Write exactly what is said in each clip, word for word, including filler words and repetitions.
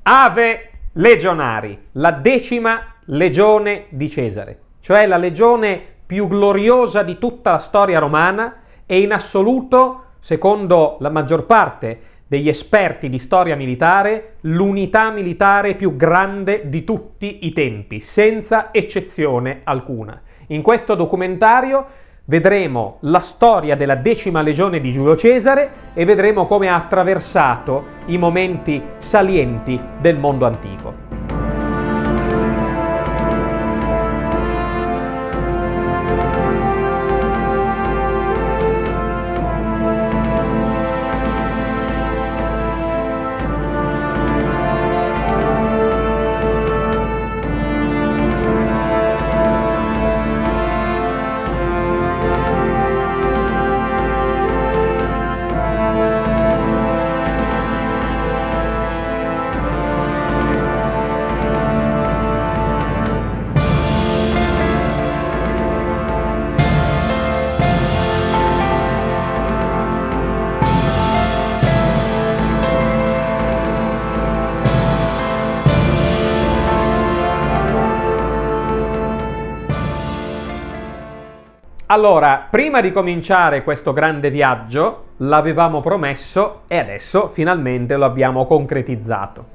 Ave Legionari, la decima legione di Cesare, cioè la legione più gloriosa di tutta la storia romana e in assoluto, secondo la maggior parte degli esperti di storia militare, l'unità militare più grande di tutti i tempi, senza eccezione alcuna. In questo documentario vedremo la storia della decima legione di Giulio Cesare e vedremo come ha attraversato i momenti salienti del mondo antico. Allora, prima di cominciare questo grande viaggio, l'avevamo promesso e adesso finalmente lo abbiamo concretizzato.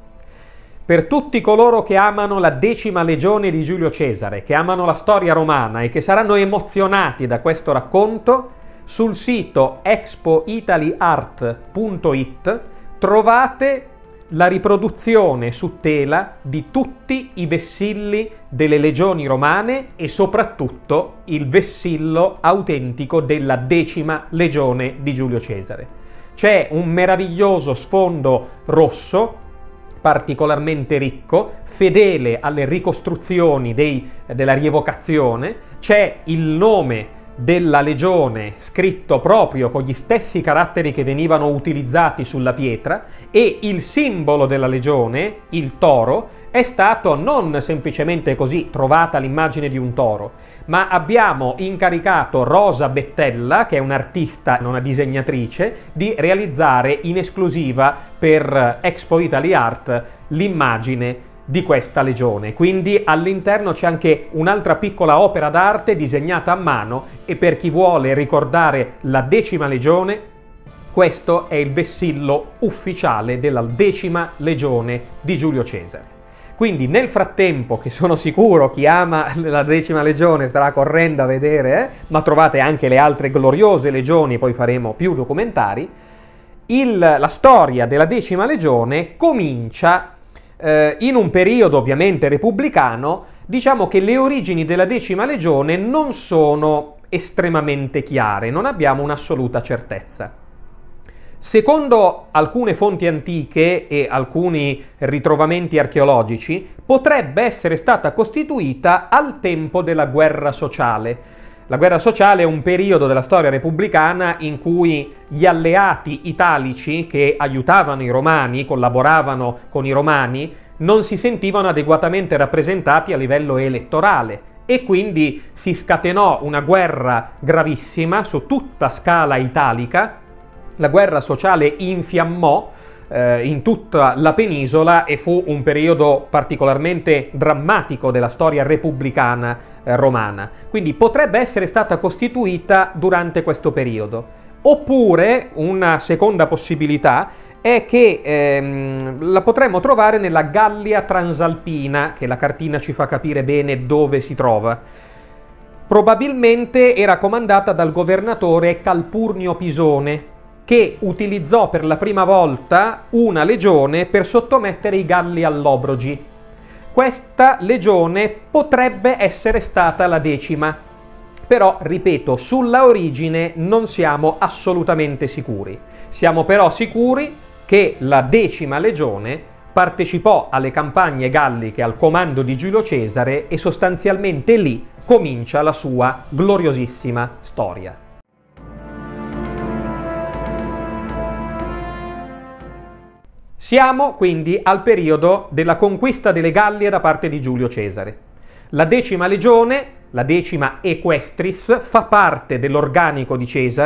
Per tutti coloro che amano la decima legione di Giulio Cesare, che amano la storia romana e che saranno emozionati da questo racconto, sul sito expo italy art punto it trovate la riproduzione su tela di tutti i vessilli delle legioni romane e soprattutto il vessillo autentico della decima legione di Giulio Cesare. C'è un meraviglioso sfondo rosso, particolarmente ricco, fedele alle ricostruzioni dei, della rievocazione, c'è il nome della legione scritto proprio con gli stessi caratteri che venivano utilizzati sulla pietra e il simbolo della legione, il toro, è stato non semplicemente così trovata l'immagine di un toro, ma abbiamo incaricato Rosa Bettella, che è un'artista, una disegnatrice, di realizzare in esclusiva per Expo Italy Art l'immagine di questa legione. Quindi all'interno c'è anche un'altra piccola opera d'arte disegnata a mano e per chi vuole ricordare la decima legione, questo è il vessillo ufficiale della decima legione di Giulio Cesare. Quindi nel frattempo, che sono sicuro chi ama la decima legione starà correndo a vedere, eh, ma trovate anche le altre gloriose legioni, poi faremo più documentari, il, la storia della decima legione comincia in un periodo ovviamente repubblicano. Diciamo che le origini della decima legione non sono estremamente chiare, non abbiamo un'assoluta certezza. Secondo alcune fonti antiche e alcuni ritrovamenti archeologici, potrebbe essere stata costituita al tempo della guerra sociale. La guerra sociale è un periodo della storia repubblicana in cui gli alleati italici che aiutavano i romani, collaboravano con i romani, non si sentivano adeguatamente rappresentati a livello elettorale e quindi si scatenò una guerra gravissima su tutta scala italica. La guerra sociale infiammò eh, in tutta la penisola e fu un periodo particolarmente drammatico della storia repubblicana eh, romana. Quindi potrebbe essere stata costituita durante questo periodo. Oppure una seconda possibilità è che ehm, la potremmo trovare nella Gallia Transalpina, che la cartina ci fa capire bene dove si trova. Probabilmente era comandata dal governatore Calpurnio Pisone, che utilizzò per la prima volta una legione per sottomettere i Galli all'Obrogi. Questa legione potrebbe essere stata la decima, però, ripeto, sulla origine non siamo assolutamente sicuri. Siamo però sicuri che la decima legione partecipò alle campagne galliche al comando di Giulio Cesare e sostanzialmente lì comincia la sua gloriosissima storia. Siamo quindi al periodo della conquista delle Gallie da parte di Giulio Cesare. La decima legione, la decima Equestris, fa parte dell'organico di Cesare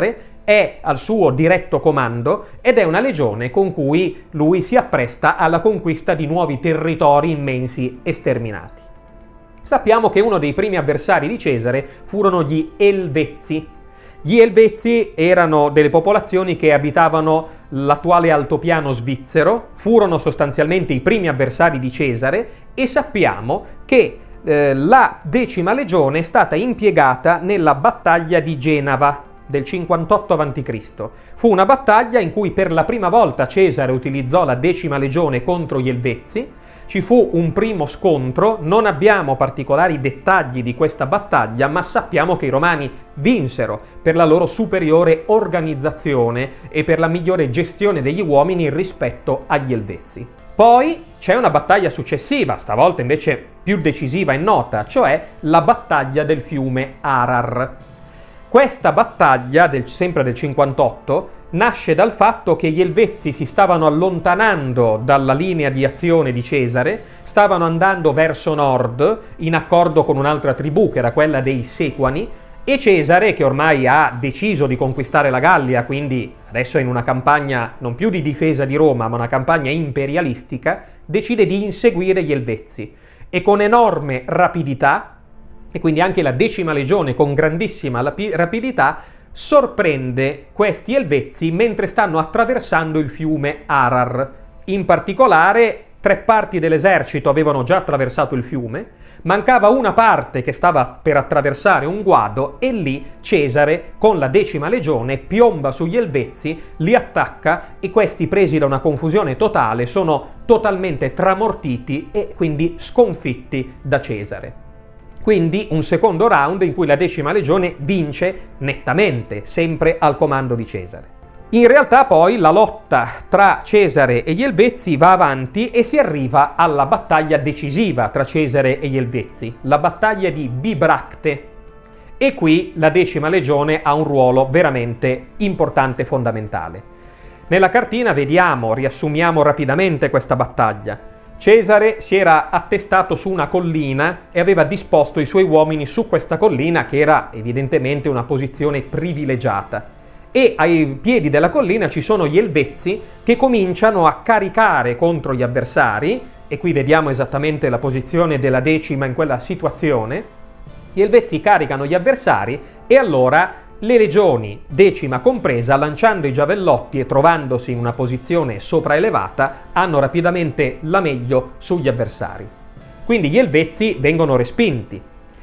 è al suo diretto comando ed è una legione con cui lui si appresta alla conquista di nuovi territori immensi e sterminati. Sappiamo che uno dei primi avversari di Cesare furono gli Elvezzi. Gli Elvezzi erano delle popolazioni che abitavano l'attuale altopiano svizzero, furono sostanzialmente i primi avversari di Cesare e sappiamo che eh, la decima legione è stata impiegata nella battaglia di Genova del cinquantotto avanti Cristo. Fu una battaglia in cui per la prima volta Cesare utilizzò la decima legione contro gli Elvezzi. Ci fu un primo scontro, non abbiamo particolari dettagli di questa battaglia, ma sappiamo che i Romani vinsero per la loro superiore organizzazione e per la migliore gestione degli uomini rispetto agli Elvezzi. Poi c'è una battaglia successiva, stavolta invece più decisiva e nota, cioè la battaglia del fiume Arar. Questa battaglia, del, sempre del cinquantotto, nasce dal fatto che gli Elvezzi si stavano allontanando dalla linea di azione di Cesare, stavano andando verso nord, in accordo con un'altra tribù, che era quella dei Sequani, e Cesare, che ormai ha deciso di conquistare la Gallia, quindi adesso è in una campagna non più di difesa di Roma, ma una campagna imperialistica, decide di inseguire gli Elvezzi. E con enorme rapidità, e quindi anche la decima legione con grandissima rapidità, sorprende questi Elvezzi mentre stanno attraversando il fiume Arar. In particolare, tre parti dell'esercito avevano già attraversato il fiume, mancava una parte che stava per attraversare un guado e lì Cesare, con la decima legione, piomba sugli Elvezzi, li attacca e questi, presi da una confusione totale, sono totalmente tramortiti e quindi sconfitti da Cesare. Quindi un secondo round in cui la decima legione vince nettamente, sempre al comando di Cesare. In realtà poi la lotta tra Cesare e gli Elvezzi va avanti e si arriva alla battaglia decisiva tra Cesare e gli Elvezzi, la battaglia di Bibracte. E qui la decima legione ha un ruolo veramente importante e fondamentale. Nella cartina vediamo, riassumiamo rapidamente questa battaglia. Cesare si era attestato su una collina e aveva disposto i suoi uomini su questa collina, che era evidentemente una posizione privilegiata. E ai piedi della collina ci sono gli Elvezzi che cominciano a caricare contro gli avversari, e qui vediamo esattamente la posizione della decima in quella situazione. Gli Elvezzi caricano gli avversari e allora le legioni, decima compresa, lanciando i giavellotti e trovandosi in una posizione sopraelevata, hanno rapidamente la meglio sugli avversari. Quindi gli Elvezzi vengono respinti.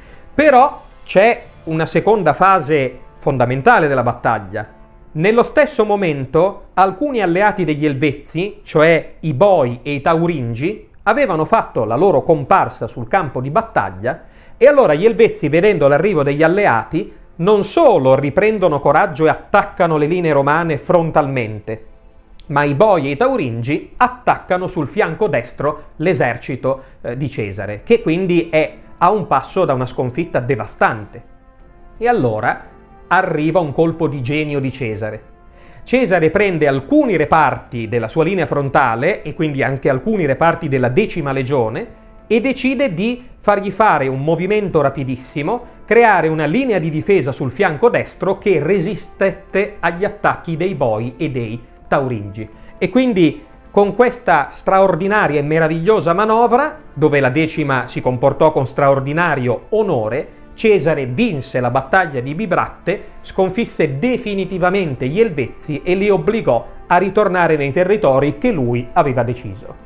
Però c'è una seconda fase fondamentale della battaglia. Nello stesso momento, alcuni alleati degli Elvezzi, cioè i Boi e i Tauringi, avevano fatto la loro comparsa sul campo di battaglia e allora gli Elvezzi, vedendo l'arrivo degli alleati, non solo riprendono coraggio e attaccano le linee romane frontalmente, ma i Boi e i Tauringi attaccano sul fianco destro l'esercito eh, di Cesare, che quindi è a un passo da una sconfitta devastante. E allora arriva un colpo di genio di Cesare. Cesare prende alcuni reparti della sua linea frontale, e quindi anche alcuni reparti della decima legione, e decide di fargli fare un movimento rapidissimo, creare una linea di difesa sul fianco destro che resistette agli attacchi dei Boi e dei Tauringi. E quindi con questa straordinaria e meravigliosa manovra, dove la decima si comportò con straordinario onore, Cesare vinse la battaglia di Bibracte, sconfisse definitivamente gli Elvezzi e li obbligò a ritornare nei territori che lui aveva deciso.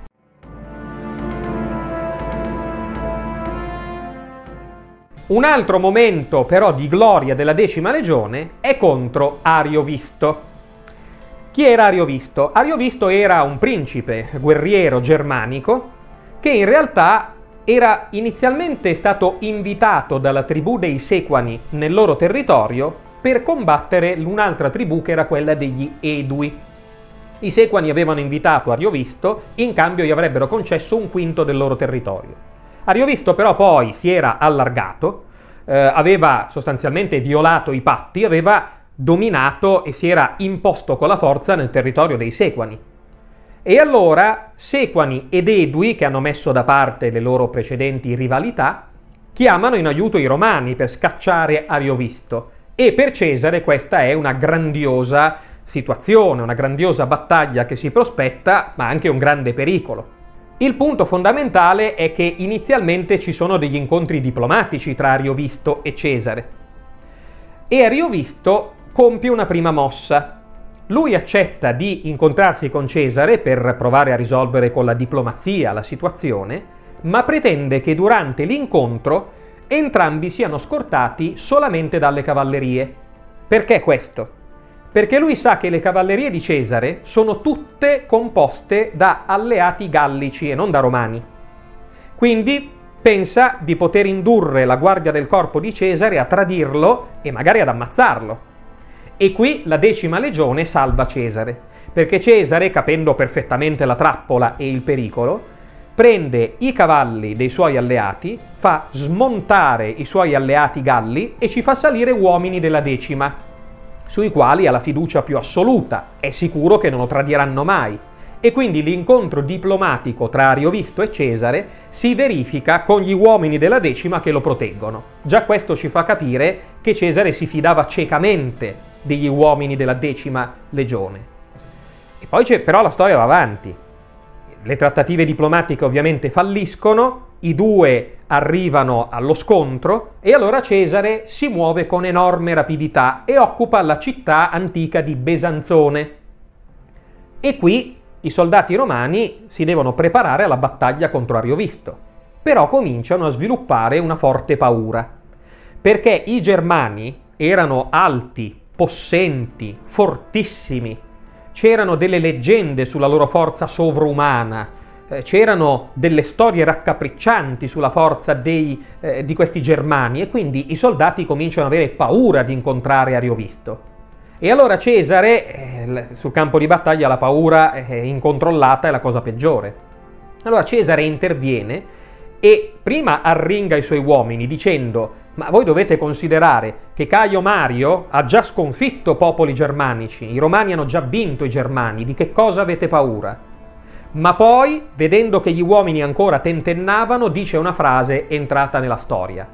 Un altro momento però di gloria della decima legione è contro Ariovisto. Chi era Ariovisto? Ariovisto era un principe guerriero germanico che in realtà era inizialmente stato invitato dalla tribù dei Sequani nel loro territorio per combattere un'altra tribù che era quella degli Edui. I Sequani avevano invitato Ariovisto, in cambio gli avrebbero concesso un quinto del loro territorio. Ariovisto però poi si era allargato, eh, aveva sostanzialmente violato i patti, aveva dominato e si era imposto con la forza nel territorio dei Sequani. E allora Sequani ed Edui, che hanno messo da parte le loro precedenti rivalità, chiamano in aiuto i Romani per scacciare Ariovisto. E per Cesare questa è una grandiosa situazione, una grandiosa battaglia che si prospetta, ma anche un grande pericolo. Il punto fondamentale è che inizialmente ci sono degli incontri diplomatici tra Ariovisto e Cesare. E Ariovisto compie una prima mossa. Lui accetta di incontrarsi con Cesare per provare a risolvere con la diplomazia la situazione, ma pretende che durante l'incontro entrambi siano scortati solamente dalle cavallerie. Perché questo? Perché lui sa che le cavallerie di Cesare sono tutte composte da alleati gallici e non da romani. Quindi pensa di poter indurre la guardia del corpo di Cesare a tradirlo e magari ad ammazzarlo. E qui la decima legione salva Cesare, perché Cesare, capendo perfettamente la trappola e il pericolo, prende i cavalli dei suoi alleati, fa smontare i suoi alleati galli e ci fa salire uomini della decima, sui quali ha la fiducia più assoluta, è sicuro che non lo tradiranno mai. E quindi l'incontro diplomatico tra Ariovisto e Cesare si verifica con gli uomini della decima che lo proteggono. Già questo ci fa capire che Cesare si fidava ciecamente degli uomini della decima legione. E poi c'è, però la storia va avanti. Le trattative diplomatiche ovviamente falliscono, i due arrivano allo scontro e allora Cesare si muove con enorme rapidità e occupa la città antica di Besanzone. E qui i soldati romani si devono preparare alla battaglia contro Ariovisto, però cominciano a sviluppare una forte paura, perché i germani erano alti, possenti, fortissimi, c'erano delle leggende sulla loro forza sovrumana, eh, c'erano delle storie raccapriccianti sulla forza dei, eh, di questi germani, e quindi i soldati cominciano ad avere paura di incontrare Ariovisto. E allora Cesare, eh, sul campo di battaglia la paura eh, incontrollata è la cosa peggiore. Allora Cesare interviene e prima arringa i suoi uomini dicendo: ma voi dovete considerare che Caio Mario ha già sconfitto popoli germanici, i romani hanno già vinto i germani, di che cosa avete paura? Ma poi, vedendo che gli uomini ancora tentennavano, dice una frase entrata nella storia: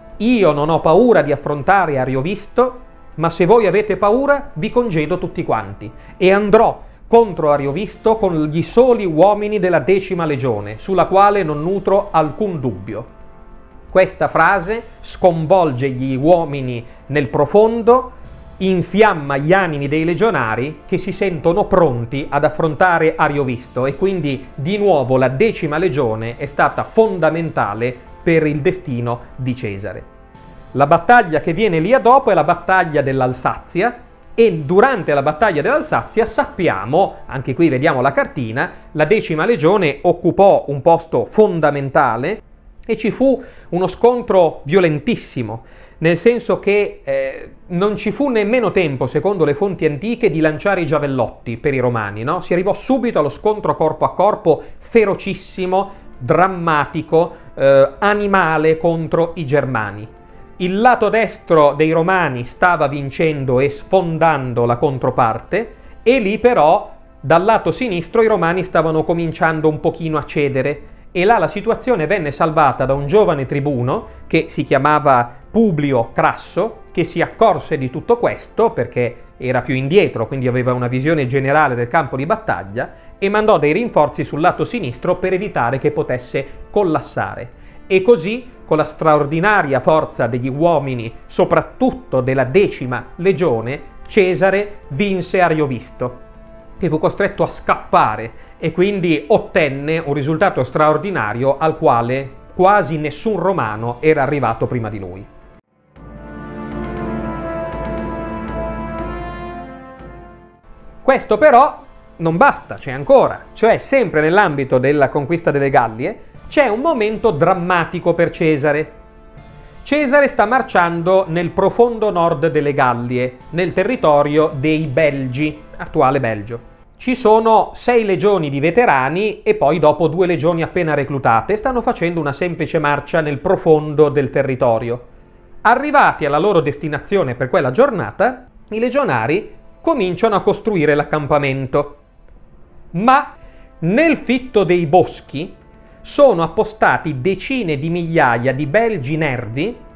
io non ho paura di affrontare Ariovisto, ma se voi avete paura vi congedo tutti quanti e andrò contro Ariovisto con gli soli uomini della decima legione, sulla quale non nutro alcun dubbio. Questa frase sconvolge gli uomini nel profondo, infiamma gli animi dei legionari che si sentono pronti ad affrontare Ariovisto, e quindi di nuovo la decima legione è stata fondamentale per il destino di Cesare. La battaglia che viene lì a dopo è la battaglia dell'Alsazia, e durante la battaglia dell'Alsazia sappiamo, anche qui vediamo la cartina, la decima legione occupò un posto fondamentale e ci fu uno scontro violentissimo, nel senso che eh, non ci fu nemmeno tempo, secondo le fonti antiche, di lanciare i giavellotti per i romani, no? Si arrivò subito allo scontro corpo a corpo ferocissimo, drammatico, eh, animale contro i germani. Il lato destro dei romani stava vincendo e sfondando la controparte, e lì però dal lato sinistro i romani stavano cominciando un pochino a cedere, e là la situazione venne salvata da un giovane tribuno che si chiamava Publio Crasso, che si accorse di tutto questo perché era più indietro, quindi aveva una visione generale del campo di battaglia, e mandò dei rinforzi sul lato sinistro per evitare che potesse collassare. E così, con la straordinaria forza degli uomini, soprattutto della decima legione, Cesare vinse Ariovisto, che fu costretto a scappare, e quindi ottenne un risultato straordinario al quale quasi nessun romano era arrivato prima di lui. Questo però non basta, c'è ancora, cioè sempre nell'ambito della conquista delle Gallie c'è un momento drammatico per Cesare. Cesare sta marciando nel profondo nord delle Gallie, nel territorio dei Belgi, attuale Belgio. Ci sono sei legioni di veterani e poi dopo due legioni appena reclutate, stanno facendo una semplice marcia nel profondo del territorio. Arrivati alla loro destinazione per quella giornata, i legionari cominciano a costruire l'accampamento. Ma nel fitto dei boschi sono appostati decine di migliaia di belgi nervi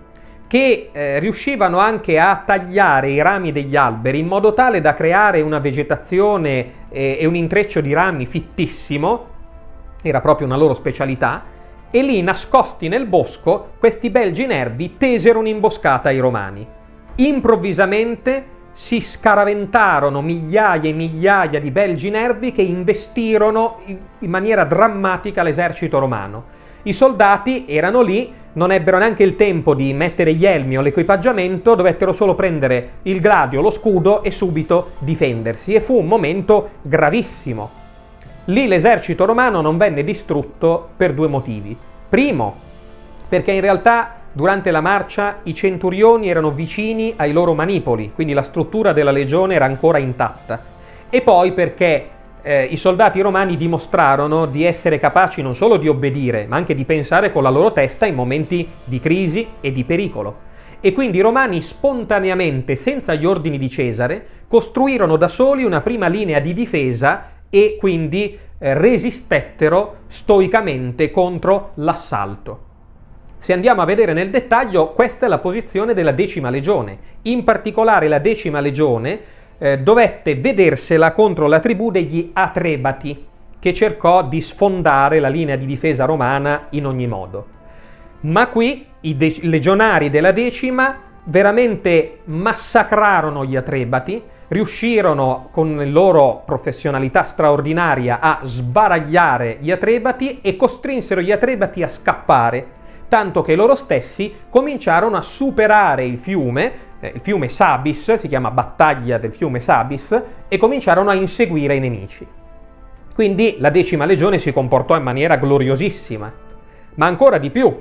che eh, riuscivano anche a tagliare i rami degli alberi in modo tale da creare una vegetazione eh, e un intreccio di rami fittissimo, era proprio una loro specialità, e lì, nascosti nel bosco, questi belgi nervi tesero un'imboscata ai romani. Improvvisamente si scaraventarono migliaia e migliaia di belgi nervi che investirono in, in maniera drammatica l'esercito romano. I soldati erano lì, non ebbero neanche il tempo di mettere gli elmi o l'equipaggiamento, dovettero solo prendere il gladio, lo scudo e subito difendersi, e fu un momento gravissimo. Lì l'esercito romano non venne distrutto per due motivi. Primo, perché in realtà durante la marcia i centurioni erano vicini ai loro manipoli, quindi la struttura della legione era ancora intatta, e poi perché Eh, i soldati romani dimostrarono di essere capaci non solo di obbedire, ma anche di pensare con la loro testa in momenti di crisi e di pericolo. E quindi i romani spontaneamente, senza gli ordini di Cesare, costruirono da soli una prima linea di difesa e quindi eh, resistettero stoicamente contro l'assalto. Se andiamo a vedere nel dettaglio, questa è la posizione della decima legione. In particolare la decima legione Eh, dovette vedersela contro la tribù degli Atrebati, che cercò di sfondare la linea di difesa romana in ogni modo. Ma qui i legionari della decima veramente massacrarono gli Atrebati, riuscirono con la loro professionalità straordinaria a sbaragliare gli Atrebati e costrinsero gli Atrebati a scappare, tanto che loro stessi cominciarono a superare il fiume, eh, il fiume Sabis, si chiama battaglia del fiume Sabis, e cominciarono a inseguire i nemici. Quindi la decima legione si comportò in maniera gloriosissima. Ma ancora di più,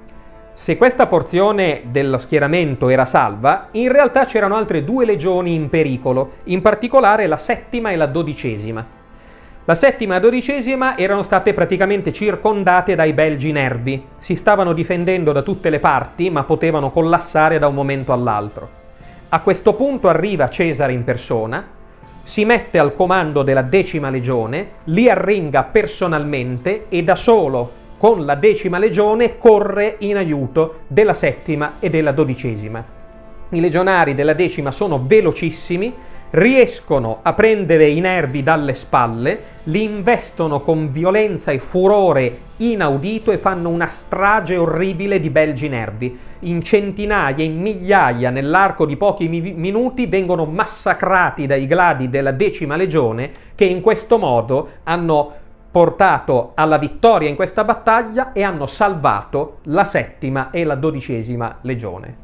se questa porzione dello schieramento era salva, in realtà c'erano altre due legioni in pericolo, in particolare la settima e la dodicesima. La settima e la dodicesima erano state praticamente circondate dai belgi nervi, si stavano difendendo da tutte le parti, ma potevano collassare da un momento all'altro. A questo punto arriva Cesare in persona, si mette al comando della decima legione, li arringa personalmente e da solo, con la decima legione, corre in aiuto della settima e della dodicesima. I legionari della decima sono velocissimi, riescono a prendere i nervi dalle spalle, li investono con violenza e furore inaudito e fanno una strage orribile di belgi nervi. In centinaia, in migliaia, nell'arco di pochi mi- minuti vengono massacrati dai gladi della decima legione, che in questo modo hanno portato alla vittoria in questa battaglia e hanno salvato la settima e la dodicesima legione.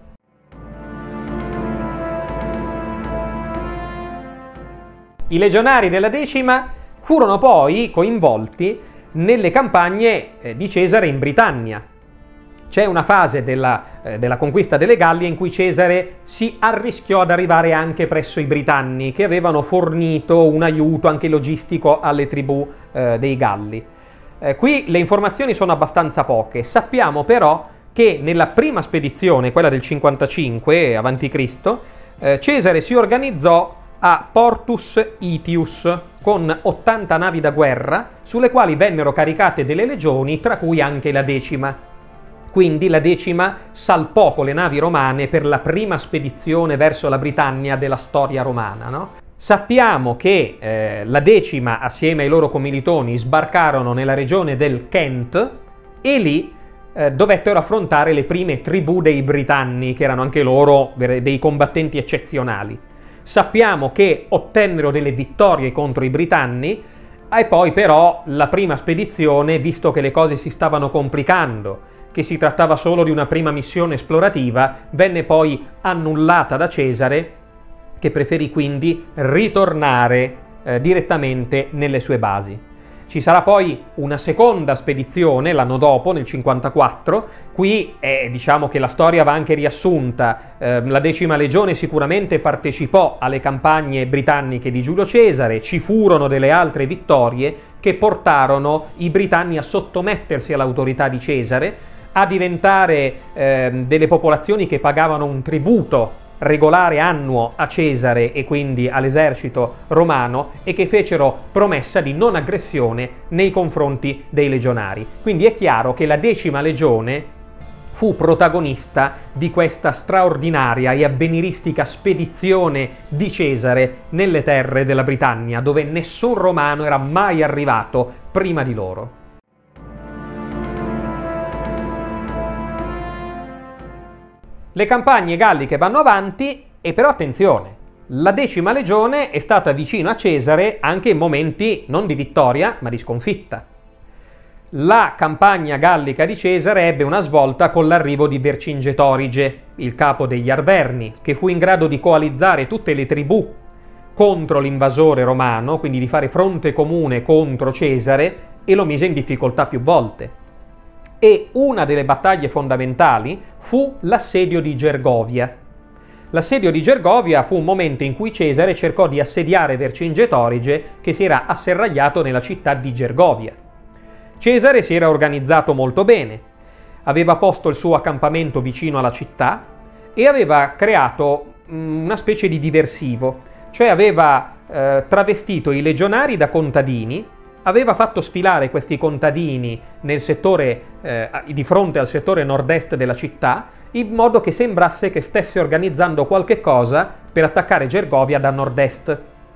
I legionari della decima furono poi coinvolti nelle campagne eh, di Cesare in Britannia. C'è una fase della, eh, della conquista delle Gallie in cui Cesare si arrischiò ad arrivare anche presso i Britanni, che avevano fornito un aiuto anche logistico alle tribù eh, dei Galli. Eh, qui le informazioni sono abbastanza poche. Sappiamo però che nella prima spedizione, quella del cinquantacinque avanti Cristo, eh, Cesare si organizzò a Portus Itius con ottanta navi da guerra, sulle quali vennero caricate delle legioni, tra cui anche la decima. Quindi la decima salpò con le navi romane per la prima spedizione verso la Britannia della storia romana, no? Sappiamo che eh, la decima, assieme ai loro commilitoni, sbarcarono nella regione del Kent e lì eh, dovettero affrontare le prime tribù dei Britanni, che erano anche loro dei combattenti eccezionali. Sappiamo che ottennero delle vittorie contro i Britanni e poi però la prima spedizione, visto che le cose si stavano complicando, che si trattava solo di una prima missione esplorativa, venne poi annullata da Cesare, che preferì quindi ritornare eh, direttamente nelle sue basi. Ci sarà poi una seconda spedizione l'anno dopo, nel cinquantaquattro. Qui eh, diciamo che la storia va anche riassunta. Eh, la decima legione sicuramente partecipò alle campagne britanniche di Giulio Cesare, ci furono delle altre vittorie che portarono i britanni a sottomettersi all'autorità di Cesare, a diventare eh, delle popolazioni che pagavano un tributo regolare annuo a Cesare e quindi all'esercito romano, e che fecero promessa di non aggressione nei confronti dei legionari. Quindi è chiaro che la decima legione fu protagonista di questa straordinaria e avveniristica spedizione di Cesare nelle terre della Britannia, dove nessun romano era mai arrivato prima di loro. Le campagne galliche vanno avanti e però attenzione, la decima legione è stata vicino a Cesare anche in momenti non di vittoria ma di sconfitta. La campagna gallica di Cesare ebbe una svolta con l'arrivo di Vercingetorige, il capo degli Arverni, che fu in grado di coalizzare tutte le tribù contro l'invasore romano, quindi di fare fronte comune contro Cesare, e lo mise in difficoltà più volte. E una delle battaglie fondamentali fu l'assedio di Gergovia. L'assedio di Gergovia fu un momento in cui Cesare cercò di assediare Vercingetorige, che si era asserragliato nella città di Gergovia. Cesare si era organizzato molto bene, aveva posto il suo accampamento vicino alla città e aveva creato una specie di diversivo, cioè aveva eh, travestito i legionari da contadini, aveva fatto sfilare questi contadini nel settore, eh, di fronte al settore nord-est della città, in modo che sembrasse che stesse organizzando qualche cosa per attaccare Gergovia da nord-est.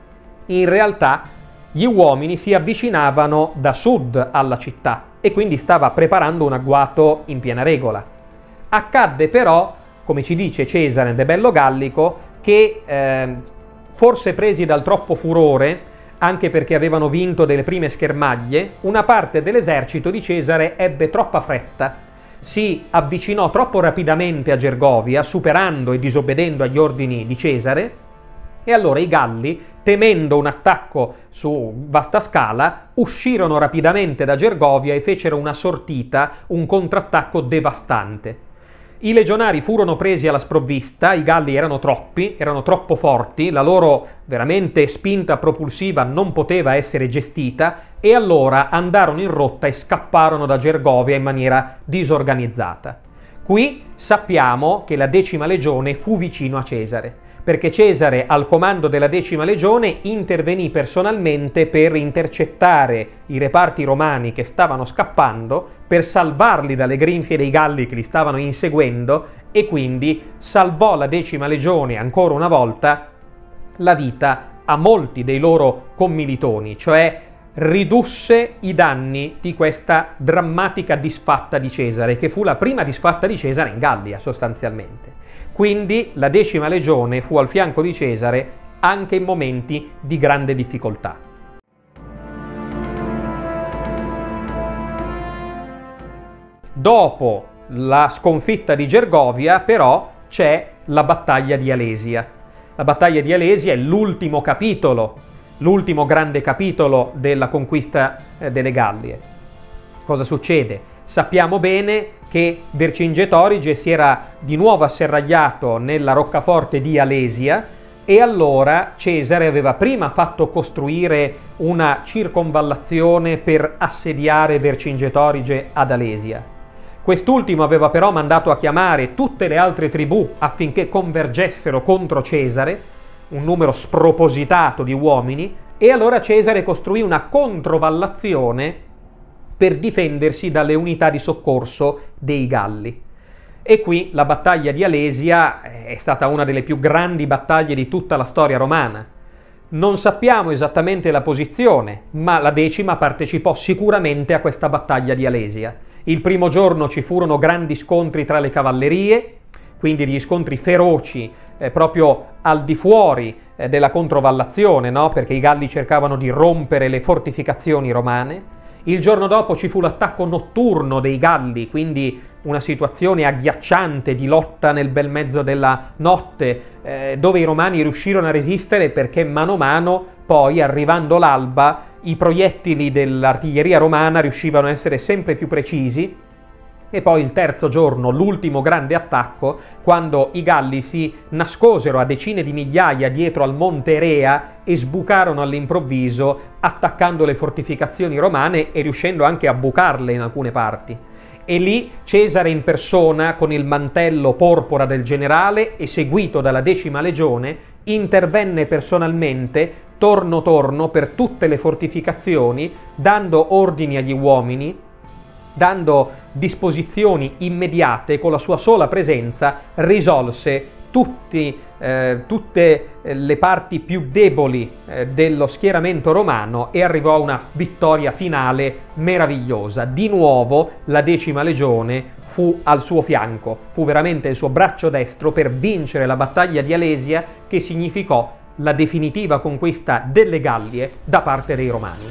In realtà gli uomini si avvicinavano da sud alla città e quindi stava preparando un agguato in piena regola. Accadde però, come ci dice Cesare nel De Bello Gallico, che eh, forse presi dal troppo furore, anche perché avevano vinto delle prime schermaglie, una parte dell'esercito di Cesare ebbe troppa fretta, si avvicinò troppo rapidamente a Gergovia, superando e disobbedendo agli ordini di Cesare, e allora i Galli, temendo un attacco su vasta scala, uscirono rapidamente da Gergovia e fecero una sortita, un contrattacco devastante. I legionari furono presi alla sprovvista, i Galli erano troppi, erano troppo forti, la loro veramente spinta propulsiva non poteva essere gestita e allora andarono in rotta e scapparono da Gergovia in maniera disorganizzata. Qui sappiamo che la decima legione fu vicino a Cesare, perché Cesare, al comando della decima legione, intervenì personalmente per intercettare i reparti romani che stavano scappando, per salvarli dalle grinfie dei Galli che li stavano inseguendo, e quindi salvò la decima legione ancora una volta la vita a molti dei loro commilitoni, cioè ridusse i danni di questa drammatica disfatta di Cesare, che fu la prima disfatta di Cesare in Gallia sostanzialmente. Quindi la decima legione fu al fianco di Cesare anche in momenti di grande difficoltà. Dopo la sconfitta di Gergovia, però, c'è la battaglia di Alesia. La battaglia di Alesia è l'ultimo capitolo, l'ultimo grande capitolo della conquista eh, delle Gallie. Cosa succede? Sappiamo bene che Vercingetorige si era di nuovo asserragliato nella roccaforte di Alesia e allora Cesare aveva prima fatto costruire una circonvallazione per assediare Vercingetorige ad Alesia. Quest'ultimo aveva però mandato a chiamare tutte le altre tribù affinché convergessero contro Cesare, un numero spropositato di uomini, e allora Cesare costruì una controvallazione per difendersi dalle unità di soccorso dei Galli. E qui la battaglia di Alesia è stata una delle più grandi battaglie di tutta la storia romana. Non sappiamo esattamente la posizione, ma la decima partecipò sicuramente a questa battaglia di Alesia. Il primo giorno ci furono grandi scontri tra le cavallerie, quindi degli scontri feroci eh, proprio al di fuori eh, della controvallazione, no? Perché i Galli cercavano di rompere le fortificazioni romane. Il giorno dopo ci fu l'attacco notturno dei Galli, quindi una situazione agghiacciante di lotta nel bel mezzo della notte, eh, dove i romani riuscirono a resistere perché mano a mano, poi arrivando l'alba, i proiettili dell'artiglieria romana riuscivano a essere sempre più precisi. E poi il terzo giorno, l'ultimo grande attacco, quando i Galli si nascosero a decine di migliaia dietro al monte Rea e sbucarono all'improvviso, attaccando le fortificazioni romane e riuscendo anche a bucarle in alcune parti. E lì Cesare in persona, con il mantello porpora del generale e seguito dalla decima legione, intervenne personalmente torno torno per tutte le fortificazioni, dando ordini agli uomini dando disposizioni immediate, con la sua sola presenza risolse tutti, eh, tutte le parti più deboli eh, dello schieramento romano e arrivò a una vittoria finale meravigliosa. Di nuovo la decima legione fu al suo fianco, fu veramente il suo braccio destro per vincere la battaglia di Alesia, che significò la definitiva conquista delle Gallie da parte dei Romani.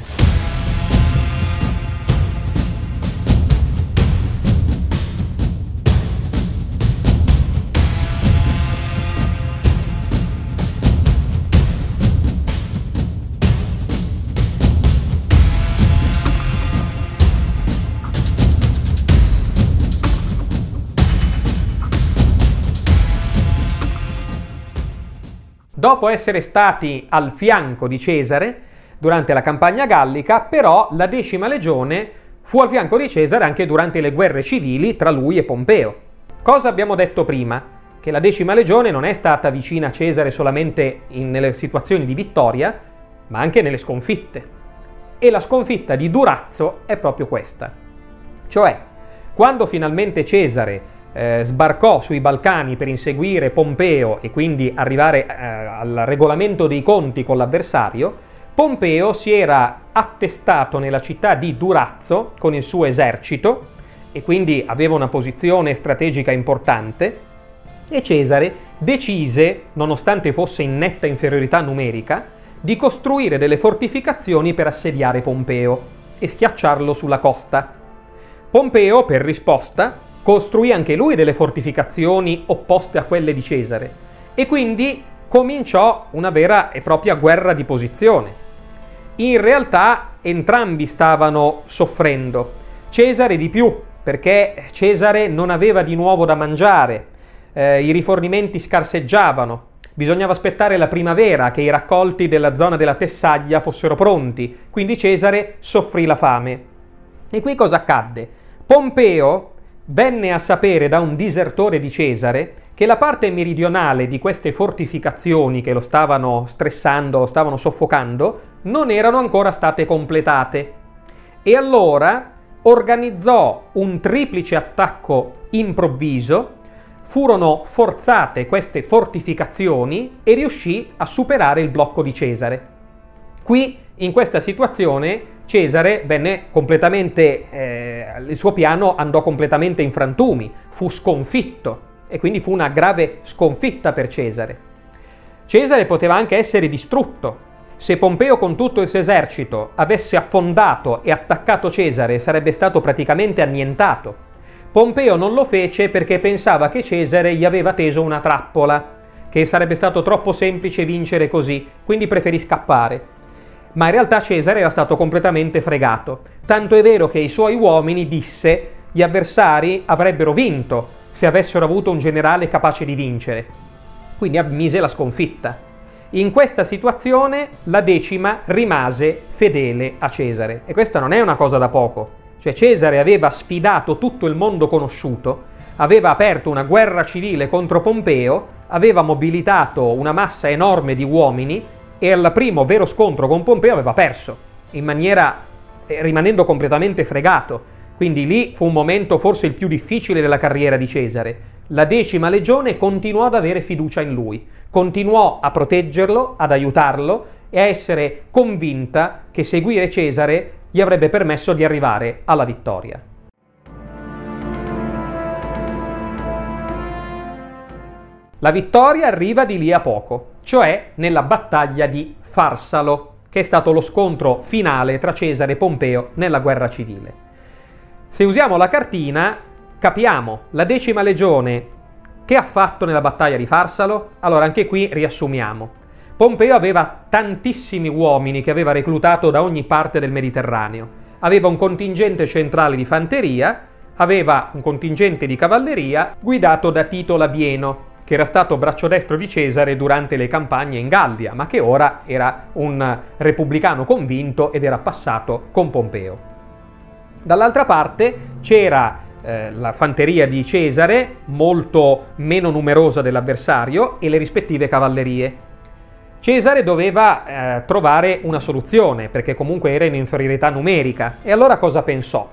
Dopo essere stati al fianco di Cesare durante la campagna gallica, però la decima legione fu al fianco di Cesare anche durante le guerre civili tra lui e Pompeo. Cosa abbiamo detto prima? Che la decima legione non è stata vicina a Cesare solamente in, nelle situazioni di vittoria, ma anche nelle sconfitte. E la sconfitta di Durazzo è proprio questa. Cioè, quando finalmente Cesare Eh, sbarcò sui Balcani per inseguire Pompeo e quindi arrivare eh, al regolamento dei conti con l'avversario, Pompeo si era attestato nella città di Durazzo con il suo esercito e quindi aveva una posizione strategica importante, e Cesare decise, nonostante fosse in netta inferiorità numerica, di costruire delle fortificazioni per assediare Pompeo e schiacciarlo sulla costa. Pompeo, per risposta, costruì anche lui delle fortificazioni opposte a quelle di Cesare e quindi cominciò una vera e propria guerra di posizione. In realtà entrambi stavano soffrendo, Cesare di più, perché Cesare non aveva di nuovo da mangiare, eh, i rifornimenti scarseggiavano, bisognava aspettare la primavera che i raccolti della zona della Tessaglia fossero pronti, quindi Cesare soffrì la fame. E qui cosa accadde? Pompeo venne a sapere da un disertore di Cesare che la parte meridionale di queste fortificazioni che lo stavano stressando, lo stavano soffocando, non erano ancora state completate. E allora organizzò un triplice attacco improvviso, furono forzate queste fortificazioni e riuscì a superare il blocco di Cesare. Qui, in questa situazione, Cesare venne completamente, eh, il suo piano andò completamente in frantumi, fu sconfitto e quindi fu una grave sconfitta per Cesare. Cesare poteva anche essere distrutto. Se Pompeo con tutto il suo esercito avesse affondato e attaccato Cesare, sarebbe stato praticamente annientato. Pompeo non lo fece perché pensava che Cesare gli aveva teso una trappola, che sarebbe stato troppo semplice vincere così, quindi preferì scappare. Ma in realtà Cesare era stato completamente fregato, tanto è vero che ai suoi uomini disse: gli avversari avrebbero vinto se avessero avuto un generale capace di vincere. Quindi ammise la sconfitta. In questa situazione la decima rimase fedele a Cesare, e questa non è una cosa da poco. Cioè Cesare aveva sfidato tutto il mondo conosciuto, aveva aperto una guerra civile contro Pompeo, aveva mobilitato una massa enorme di uomini e al primo vero scontro con Pompeo aveva perso, in maniera eh, rimanendo completamente fregato. Quindi lì fu un momento forse il più difficile della carriera di Cesare. La decima legione continuò ad avere fiducia in lui, continuò a proteggerlo, ad aiutarlo e a essere convinta che seguire Cesare gli avrebbe permesso di arrivare alla vittoria. La vittoria arriva di lì a poco, cioè nella battaglia di Farsalo, che è stato lo scontro finale tra Cesare e Pompeo nella guerra civile. Se usiamo la cartina, capiamo la decima legione che ha fatto nella battaglia di Farsalo. Allora anche qui riassumiamo. Pompeo aveva tantissimi uomini che aveva reclutato da ogni parte del Mediterraneo. Aveva un contingente centrale di fanteria, aveva un contingente di cavalleria guidato da Tito Labieno, che era stato braccio destro di Cesare durante le campagne in Gallia, ma che ora era un repubblicano convinto ed era passato con Pompeo. Dall'altra parte c'era eh, la fanteria di Cesare, molto meno numerosa dell'avversario, e le rispettive cavallerie. Cesare doveva eh, trovare una soluzione, perché comunque era in inferiorità numerica, e allora cosa pensò?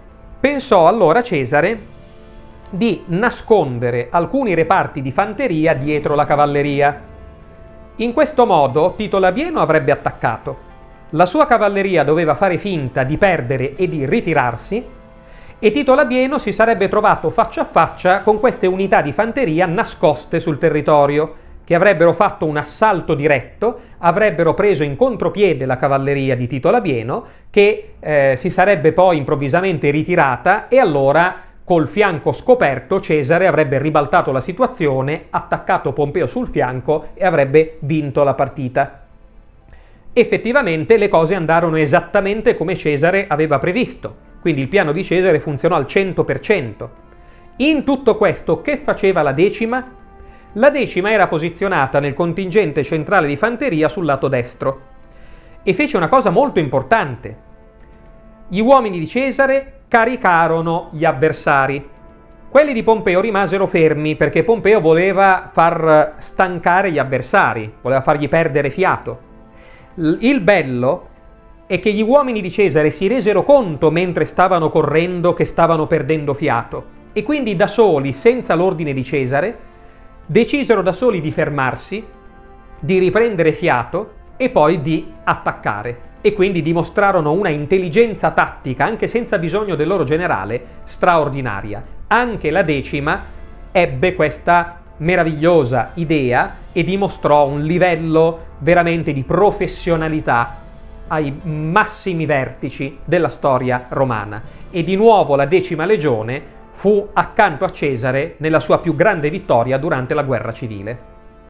Pensò allora Cesare di nascondere alcuni reparti di fanteria dietro la cavalleria. In questo modo Tito Labieno avrebbe attaccato, la sua cavalleria doveva fare finta di perdere e di ritirarsi, e Tito Labieno si sarebbe trovato faccia a faccia con queste unità di fanteria nascoste sul territorio, che avrebbero fatto un assalto diretto, avrebbero preso in contropiede la cavalleria di Tito Labieno, che eh, si sarebbe poi improvvisamente ritirata, e allora col fianco scoperto Cesare avrebbe ribaltato la situazione, attaccato Pompeo sul fianco e avrebbe vinto la partita. Effettivamente le cose andarono esattamente come Cesare aveva previsto, quindi il piano di Cesare funzionò al cento per cento. In tutto questo che faceva la decima? La decima era posizionata nel contingente centrale di fanteria sul lato destro e fece una cosa molto importante. Gli uomini di Cesare caricarono gli avversari. Quelli di Pompeo rimasero fermi perché Pompeo voleva far stancare gli avversari, voleva fargli perdere fiato. Il bello è che gli uomini di Cesare si resero conto mentre stavano correndo che stavano perdendo fiato e quindi da soli, senza l'ordine di Cesare, decisero da soli di fermarsi, di riprendere fiato e poi di attaccare. E quindi dimostrarono una intelligenza tattica, anche senza bisogno del loro generale, straordinaria. Anche la decima ebbe questa meravigliosa idea e dimostrò un livello veramente di professionalità ai massimi vertici della storia romana. E di nuovo la decima legione fu accanto a Cesare nella sua più grande vittoria durante la guerra civile.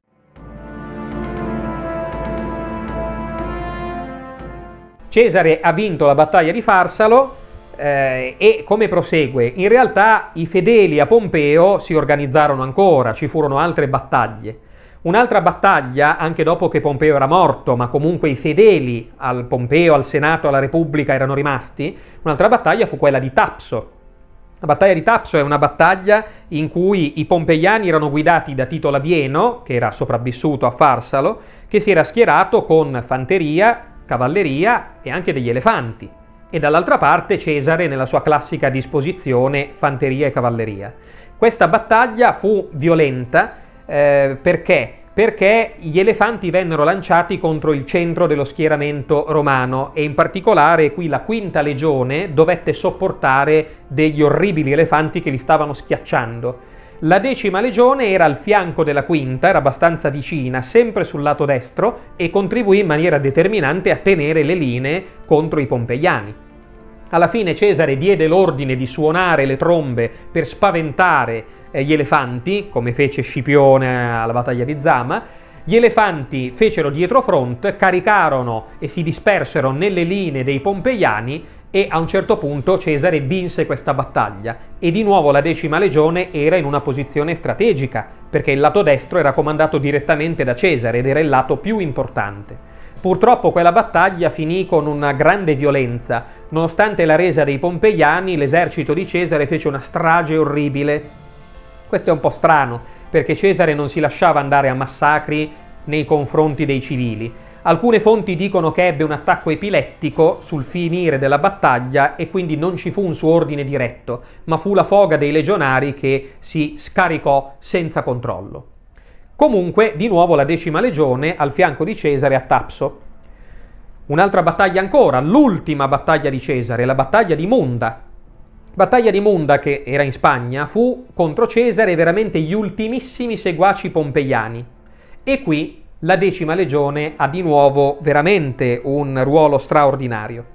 Cesare ha vinto la battaglia di Farsalo eh, e come prosegue? In realtà i fedeli a Pompeo si organizzarono ancora, ci furono altre battaglie. Un'altra battaglia, anche dopo che Pompeo era morto, ma comunque i fedeli al Pompeo, al Senato, alla Repubblica erano rimasti, un'altra battaglia fu quella di Tapso. La battaglia di Tapso è una battaglia in cui i pompeiani erano guidati da Tito Labieno, che era sopravvissuto a Farsalo, che si era schierato con fanteria, cavalleria e anche degli elefanti, e dall'altra parte Cesare nella sua classica disposizione fanteria e cavalleria. Questa battaglia fu violenta eh, perché? Perché gli elefanti vennero lanciati contro il centro dello schieramento romano e in particolare qui la quinta legione dovette sopportare degli orribili elefanti che li stavano schiacciando. La decima legione era al fianco della quinta, era abbastanza vicina, sempre sul lato destro, e contribuì in maniera determinante a tenere le linee contro i pompeiani. Alla fine Cesare diede l'ordine di suonare le trombe per spaventare eh, gli elefanti, come fece Scipione alla battaglia di Zama. Gli elefanti fecero dietro front, caricarono e si dispersero nelle linee dei pompeiani e a un certo punto Cesare vinse questa battaglia e di nuovo la decima legione era in una posizione strategica perché il lato destro era comandato direttamente da Cesare ed era il lato più importante. Purtroppo quella battaglia finì con una grande violenza. Nonostante la resa dei pompeiani, l'esercito di Cesare fece una strage orribile. Questo è un po' strano perché Cesare non si lasciava andare a massacri nei confronti dei civili. Alcune fonti dicono che ebbe un attacco epilettico sul finire della battaglia e quindi non ci fu un suo ordine diretto, ma fu la foga dei legionari che si scaricò senza controllo. Comunque, di nuovo la decima legione al fianco di Cesare a Tapso. Un'altra battaglia ancora, l'ultima battaglia di Cesare, la battaglia di Munda. Battaglia di Munda, che era in Spagna, fu contro Cesare veramente gli ultimissimi seguaci pompeiani. E qui la decima legione ha di nuovo veramente un ruolo straordinario.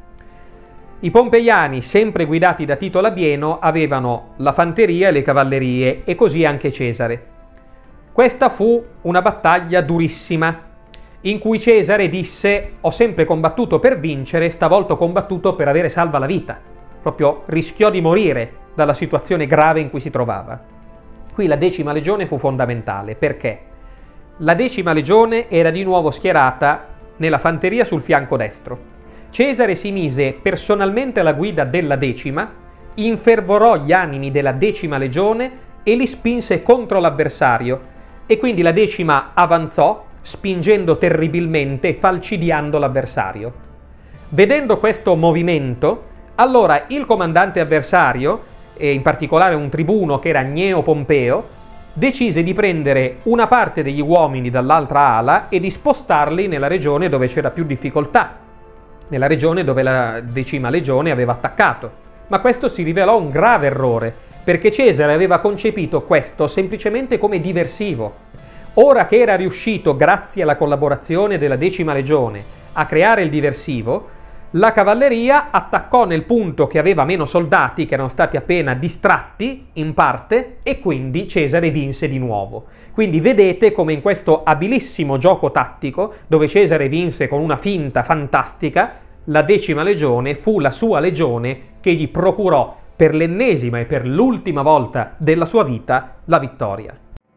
I pompeiani, sempre guidati da Tito Labieno, avevano la fanteria e le cavallerie, e così anche Cesare. Questa fu una battaglia durissima, in cui Cesare disse: ho sempre combattuto per vincere, stavolta ho combattuto per avere salva la vita. Proprio rischiò di morire dalla situazione grave in cui si trovava. Qui la decima legione fu fondamentale, perché la decima legione era di nuovo schierata nella fanteria sul fianco destro. Cesare si mise personalmente alla guida della decima, infervorò gli animi della decima legione e li spinse contro l'avversario, e quindi la decima avanzò, spingendo terribilmente e falcidiando l'avversario. Vedendo questo movimento, Allora il comandante avversario, e in particolare un tribuno che era Gneo Pompeo, decise di prendere una parte degli uomini dall'altra ala e di spostarli nella regione dove c'era più difficoltà, nella regione dove la decima legione aveva attaccato. Ma questo si rivelò un grave errore, perché Cesare aveva concepito questo semplicemente come diversivo. Ora che era riuscito, grazie alla collaborazione della decima legione, a creare il diversivo, la cavalleria attaccò nel punto che aveva meno soldati, che erano stati appena distratti in parte, e quindi Cesare vinse di nuovo. Quindi vedete come in questo abilissimo gioco tattico, dove Cesare vinse con una finta fantastica, la decima legione fu la sua legione che gli procurò per l'ennesima e per l'ultima volta della sua vita la vittoria.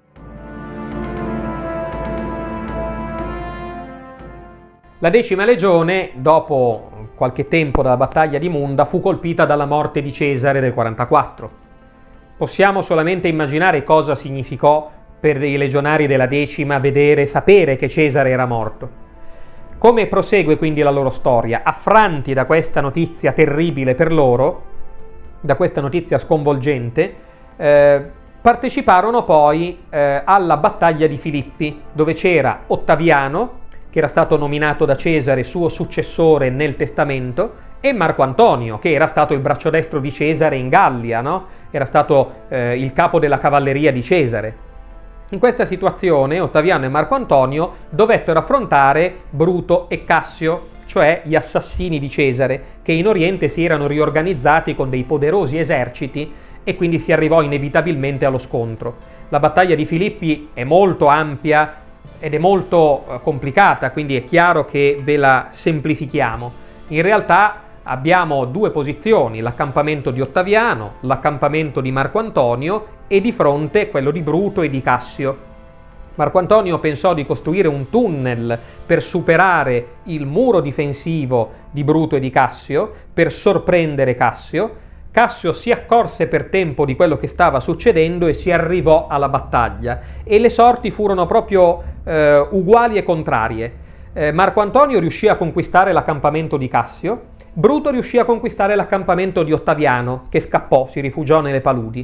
La decima legione, dopo qualche tempo dalla battaglia di Munda, fu colpita dalla morte di Cesare del quarantaquattro. Possiamo solamente immaginare cosa significò per i legionari della decima vedere, sapere che Cesare era morto. Come prosegue quindi la loro storia? Affranti da questa notizia terribile per loro, da questa notizia sconvolgente, eh, parteciparono poi eh, alla battaglia di Filippi, dove c'era Ottaviano, che era stato nominato da Cesare suo successore nel testamento, e Marco Antonio, che era stato il braccio destro di Cesare in Gallia, no? Era stato eh, il capo della cavalleria di Cesare. In questa situazione Ottaviano e Marco Antonio dovettero affrontare Bruto e Cassio, cioè gli assassini di Cesare, che in Oriente si erano riorganizzati con dei poderosi eserciti e quindi si arrivò inevitabilmente allo scontro. La battaglia di Filippi è molto ampia ed è molto eh, complicata, quindi è chiaro che ve la semplifichiamo. In realtà abbiamo due posizioni, l'accampamento di Ottaviano, l'accampamento di Marco Antonio e di fronte quello di Bruto e di Cassio. Marco Antonio pensò di costruire un tunnel per superare il muro difensivo di Bruto e di Cassio, per sorprendere Cassio. Cassio si accorse per tempo di quello che stava succedendo e si arrivò alla battaglia, e le sorti furono proprio eh, uguali e contrarie. Eh, Marco Antonio riuscì a conquistare l'accampamento di Cassio, Bruto riuscì a conquistare l'accampamento di Ottaviano, che scappò, si rifugiò nelle paludi.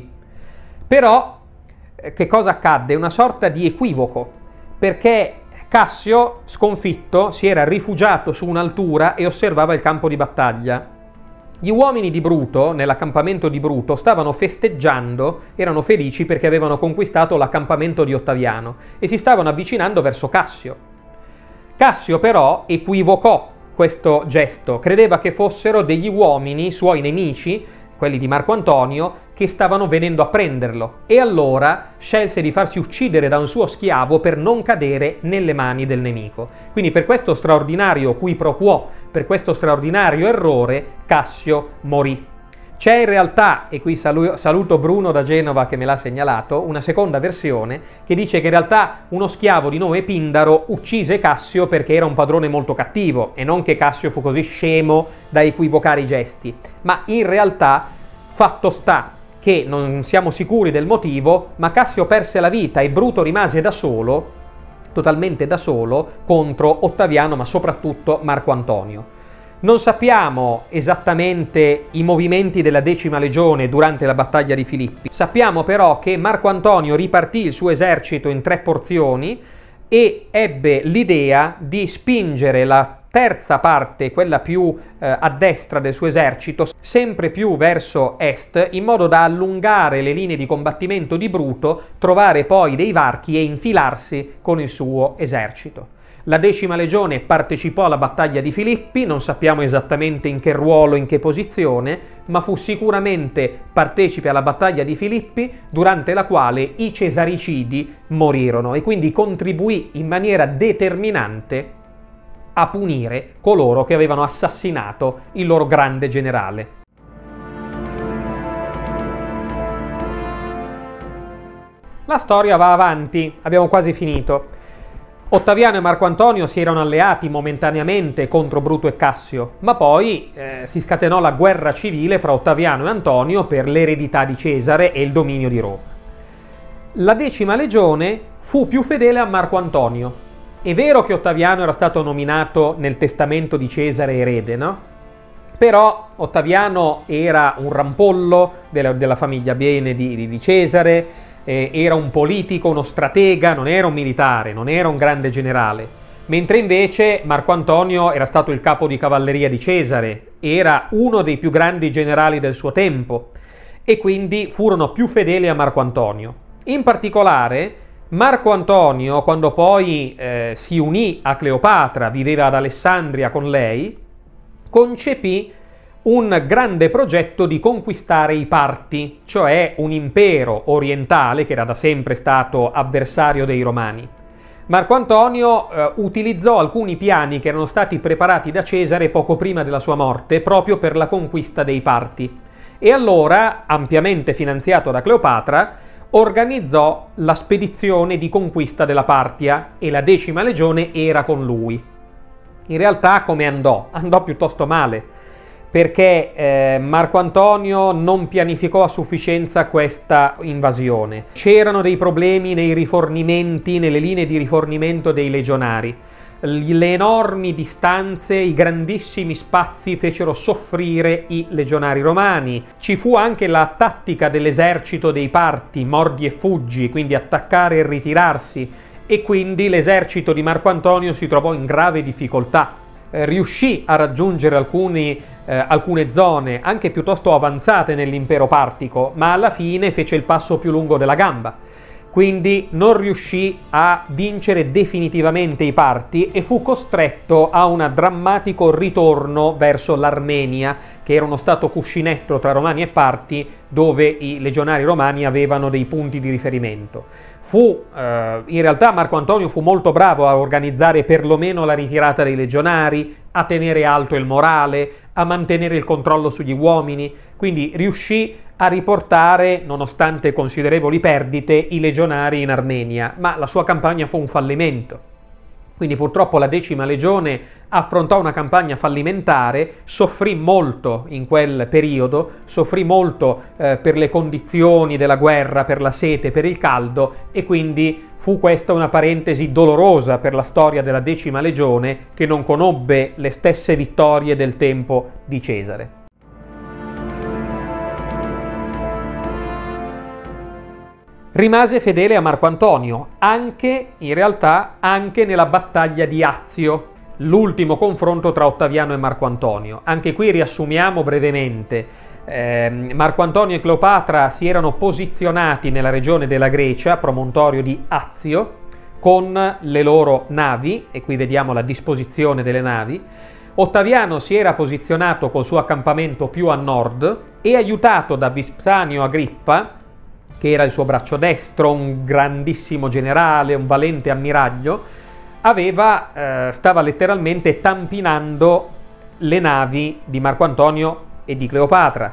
Però eh, che cosa accadde? Una sorta di equivoco, perché Cassio, sconfitto, si era rifugiato su un'altura e osservava il campo di battaglia. Gli uomini di Bruto, nell'accampamento di Bruto, stavano festeggiando, erano felici perché avevano conquistato l'accampamento di Ottaviano e si stavano avvicinando verso Cassio. Cassio però equivocò questo gesto, credeva che fossero degli uomini, suoi nemici, quelli di Marco Antonio, che stavano venendo a prenderlo, e allora scelse di farsi uccidere da un suo schiavo per non cadere nelle mani del nemico. Quindi per questo straordinario qui pro quo, per questo straordinario errore, Cassio morì. C'è in realtà, e qui saluto Bruno da Genova che me l'ha segnalato, una seconda versione che dice che in realtà uno schiavo di nome Pindaro uccise Cassio perché era un padrone molto cattivo, e non che Cassio fu così scemo da equivocare i gesti. Ma in realtà fatto sta che non siamo sicuri del motivo, ma Cassio perse la vita e Bruto rimase da solo, totalmente da solo, contro Ottaviano, ma soprattutto Marco Antonio. Non sappiamo esattamente i movimenti della decima legione durante la battaglia di Filippi. Sappiamo però che Marco Antonio ripartì il suo esercito in tre porzioni e ebbe l'idea di spingere la terza parte, quella più eh, a destra del suo esercito, sempre più verso est, in modo da allungare le linee di combattimento di Bruto, trovare poi dei varchi e infilarsi con il suo esercito. La decima legione partecipò alla battaglia di Filippi, non sappiamo esattamente in che ruolo, in che posizione, ma fu sicuramente partecipe alla battaglia di Filippi, durante la quale i cesaricidi morirono, e quindi contribuì in maniera determinante a punire coloro che avevano assassinato il loro grande generale. La storia va avanti, abbiamo quasi finito. Ottaviano e Marco Antonio si erano alleati momentaneamente contro Bruto e Cassio, ma poi eh, si scatenò la guerra civile fra Ottaviano e Antonio per l'eredità di Cesare e il dominio di Roma. La decima legione fu più fedele a Marco Antonio. È vero che Ottaviano era stato nominato nel testamento di Cesare erede, no? Però Ottaviano era un rampollo della, della famiglia bene di, di Cesare, eh, era un politico, uno stratega, non era un militare, non era un grande generale. Mentre invece Marco Antonio era stato il capo di cavalleria di Cesare, era uno dei più grandi generali del suo tempo e quindi furono più fedeli a Marco Antonio. In particolare Marco Antonio, quando poi eh, si unì a Cleopatra, viveva ad Alessandria con lei, concepì un grande progetto di conquistare i Parti, cioè un impero orientale che era da sempre stato avversario dei Romani. Marco Antonio eh, utilizzò alcuni piani che erano stati preparati da Cesare poco prima della sua morte proprio per la conquista dei Parti e allora, ampiamente finanziato da Cleopatra, organizzò la spedizione di conquista della Partia e la decima legione era con lui. In realtà come andò? Andò piuttosto male, perché eh, Marco Antonio non pianificò a sufficienza questa invasione. C'erano dei problemi nei rifornimenti, nelle linee di rifornimento dei legionari. Le enormi distanze, i grandissimi spazi fecero soffrire i legionari romani. Ci fu anche la tattica dell'esercito dei Parti, mordi e fuggi, quindi attaccare e ritirarsi, e quindi l'esercito di Marco Antonio si trovò in grave difficoltà. Eh, riuscì a raggiungere alcuni, eh, alcune zone anche piuttosto avanzate nell'impero partico, ma alla fine fece il passo più lungo della gamba. Quindi non riuscì a vincere definitivamente i Parti e fu costretto a un drammatico ritorno verso l'Armenia, che era uno stato cuscinetto tra Romani e Parti, dove i legionari romani avevano dei punti di riferimento. Fu, eh, in realtà Marco Antonio fu molto bravo a organizzare perlomeno la ritirata dei legionari, a tenere alto il morale, a mantenere il controllo sugli uomini, quindi riuscì a riportare, nonostante considerevoli perdite, i legionari in Armenia, ma la sua campagna fu un fallimento. Quindi purtroppo la decima legione affrontò una campagna fallimentare, soffrì molto in quel periodo, soffrì molto eh, per le condizioni della guerra, per la sete, per il caldo, e quindi fu questa una parentesi dolorosa per la storia della decima legione, che non conobbe le stesse vittorie del tempo di Cesare. Rimase fedele a Marco Antonio, anche, in realtà, anche nella battaglia di Azio, l'ultimo confronto tra Ottaviano e Marco Antonio. Anche qui riassumiamo brevemente. Eh, Marco Antonio e Cleopatra si erano posizionati nella regione della Grecia, promontorio di Azio, con le loro navi, e qui vediamo la disposizione delle navi. Ottaviano si era posizionato col suo accampamento più a nord e, aiutato da Vespasiano Agrippa, che era il suo braccio destro, un grandissimo generale, un valente ammiraglio, aveva, eh, stava letteralmente tampinando le navi di Marco Antonio e di Cleopatra.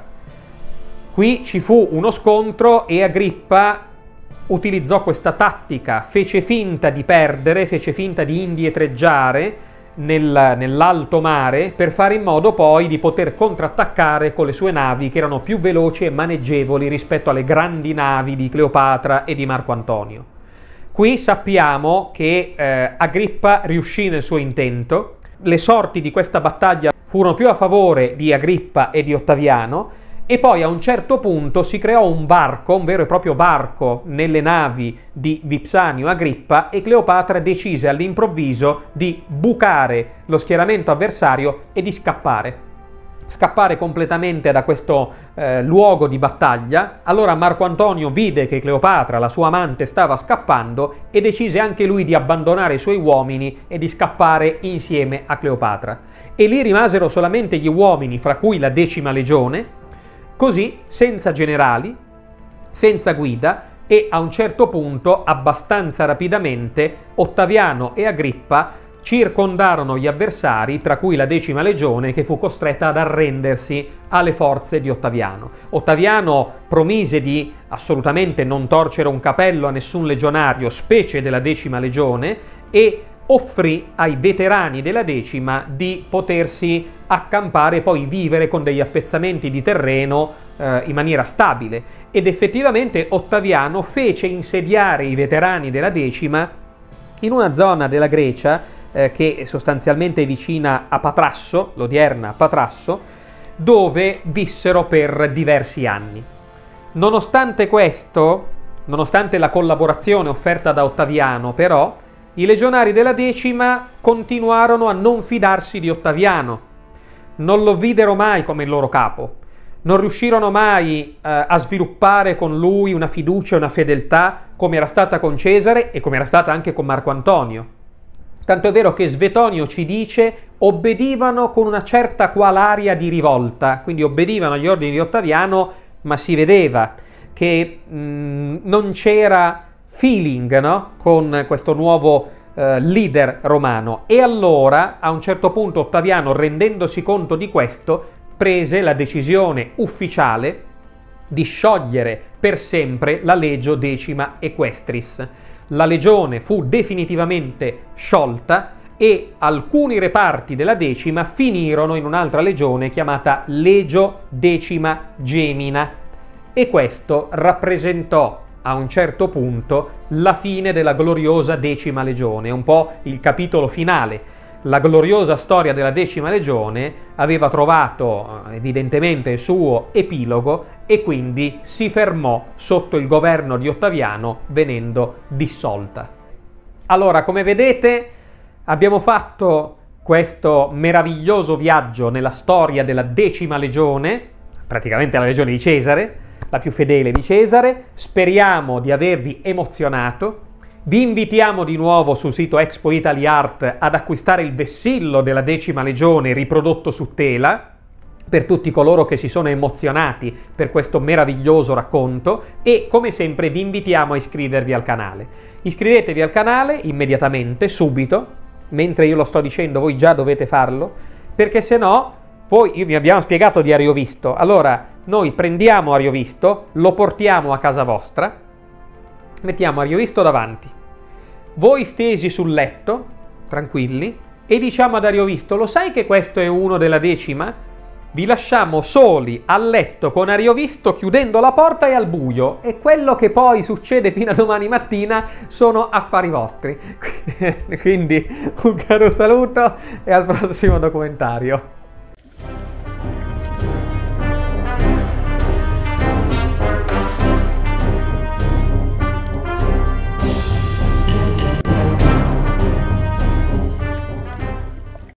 Qui ci fu uno scontro e Agrippa utilizzò questa tattica, fece finta di perdere, fece finta di indietreggiare nel, nell'alto mare per fare in modo poi di poter contrattaccare con le sue navi che erano più veloci e maneggevoli rispetto alle grandi navi di Cleopatra e di Marco Antonio. Qui sappiamo che eh, Agrippa riuscì nel suo intento, le sorti di questa battaglia furono più a favore di Agrippa e di Ottaviano, e poi a un certo punto si creò un varco, un vero e proprio varco nelle navi di Vipsanio Agrippa, e Cleopatra decise all'improvviso di bucare lo schieramento avversario e di scappare. Scappare completamente da questo eh, luogo di battaglia. Allora Marco Antonio vide che Cleopatra, la sua amante, stava scappando e decise anche lui di abbandonare i suoi uomini e di scappare insieme a Cleopatra. E lì rimasero solamente gli uomini, fra cui la decima legione, così senza generali, senza guida, e a un certo punto, abbastanza rapidamente, Ottaviano e Agrippa circondarono gli avversari, tra cui la decima legione, che fu costretta ad arrendersi alle forze di Ottaviano. Ottaviano promise di assolutamente non torcere un capello a nessun legionario, specie della decima legione, e offrì ai veterani della decima di potersi accampare e poi vivere con degli appezzamenti di terreno eh, in maniera stabile. Ed effettivamente Ottaviano fece insediare i veterani della decima in una zona della Grecia eh, che sostanzialmente è vicina a Patrasso, l'odierna Patrasso, dove vissero per diversi anni. Nonostante questo, nonostante la collaborazione offerta da Ottaviano, però, i legionari della Decima continuarono a non fidarsi di Ottaviano, non lo videro mai come il loro capo, non riuscirono mai eh, a sviluppare con lui una fiducia e una fedeltà come era stata con Cesare e come era stata anche con Marco Antonio. Tanto è vero che Svetonio ci dice obbedivano con una certa qual aria di rivolta, quindi obbedivano agli ordini di Ottaviano, ma si vedeva che mh, non c'era feeling, no? Con questo nuovo eh, leader romano. E allora, a un certo punto, Ottaviano, rendendosi conto di questo, prese la decisione ufficiale di sciogliere per sempre la Legio Decima Equestris. La legione fu definitivamente sciolta e alcuni reparti della Decima finirono in un'altra legione chiamata Legio Decima Gemina, e questo rappresentò a un certo punto la fine della gloriosa Decima Legione, un po' il capitolo finale. La gloriosa storia della Decima Legione aveva trovato evidentemente il suo epilogo e quindi si fermò sotto il governo di Ottaviano, venendo dissolta. Allora, come vedete, abbiamo fatto questo meraviglioso viaggio nella storia della Decima Legione, praticamente la legione di Cesare, la più fedele di Cesare. Speriamo di avervi emozionato. Vi invitiamo di nuovo sul sito Expo Italy Art ad acquistare il vessillo della Decima Legione riprodotto su tela, per tutti coloro che si sono emozionati per questo meraviglioso racconto, e come sempre vi invitiamo a iscrivervi al canale. Iscrivetevi al canale immediatamente, subito, mentre io lo sto dicendo voi già dovete farlo, perché se no, voi, vi abbiamo spiegato di Ariovisto, allora noi prendiamo Ariovisto, lo portiamo a casa vostra, mettiamo Ariovisto davanti, voi stesi sul letto, tranquilli, e diciamo ad Ariovisto: lo sai che questo è uno della Decima? Vi lasciamo soli a letto con Ariovisto, chiudendo la porta e al buio, e quello che poi succede fino a domani mattina sono affari vostri. Quindi un caro saluto e al prossimo documentario.